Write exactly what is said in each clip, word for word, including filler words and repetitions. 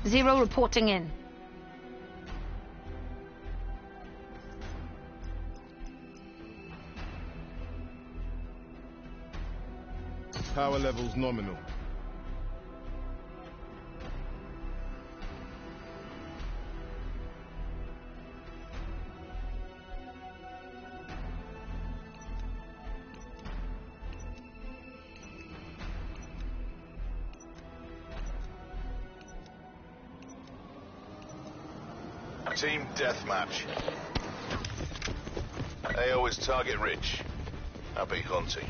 Zero reporting in. Power levels nominal. Team deathmatch. A O is target rich. Happy hunting.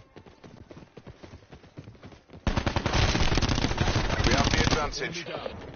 We have the advantage.